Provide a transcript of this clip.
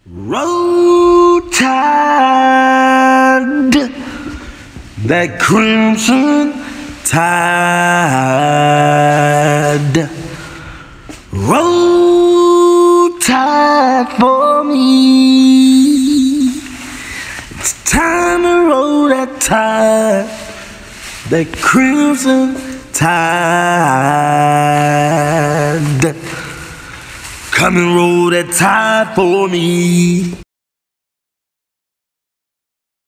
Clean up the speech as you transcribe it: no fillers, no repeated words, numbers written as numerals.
Roll Tide, that crimson tide. Roll Tide for me. It's time to roll that tide, that crimson tide. Come and roll that tide for me.